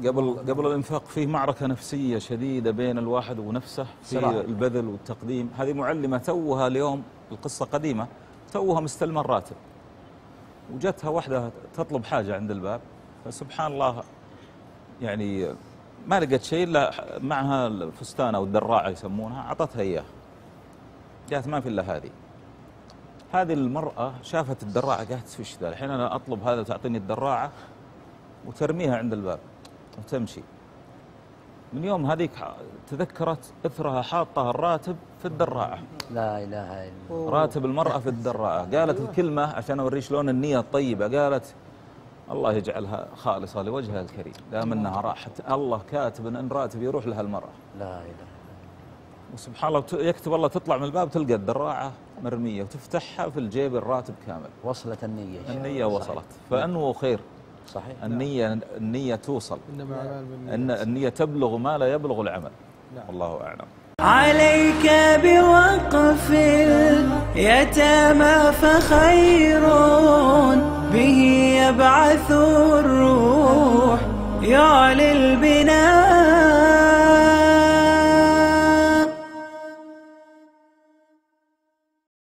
قبل الإنفاق فيه معركة نفسية شديدة بين الواحد ونفسه في البذل والتقديم. هذه معلمة توها اليوم، القصة قديمة، توها مستلمة الراتب، وجتها واحدة تطلب حاجة عند الباب، فسبحان الله يعني ما لقت شيء إلا معها الفستان أو الدراعة يسمونها، أعطتها إياه، جات ما في إلا هذه المرأة شافت الدراعة قالت فيش ذا، الحين أنا أطلب هذا تعطيني الدراعة وترميها عند الباب وتمشي. من يوم هذيك تذكرت إثرها حاطها الراتب في الدراعة. لا إله إلا الله. راتب المرأة في الدراعة. قالت الكلمة عشان أوري شلون النية الطيبة، قالت الله يجعلها خالصة لوجهها الكريم، دام أنها راحت الله كاتب أن راتب يروح لها المرأة. لا إله إلا الله. وسبحان الله يكتب الله تطلع من الباب تلقى الدراعة مرمية وتفتحها في الجيب الراتب كامل. وصلت النية. النية وصلت، فأنه خير. صحيح. النية توصل، النية تبلغ ما لا يبلغ العمل. والله أعلم. عليك بوقف اليتامى فخير به يبعث الروح يعلي البناء